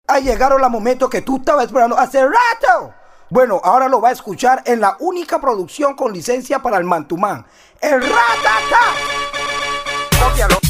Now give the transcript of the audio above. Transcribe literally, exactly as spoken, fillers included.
Ha llegado el momento que tú estabas esperando hace rato. Bueno, ahora lo va a escuchar en la única producción con licencia para el Mantumán. ¡El Ratata! Cópialo.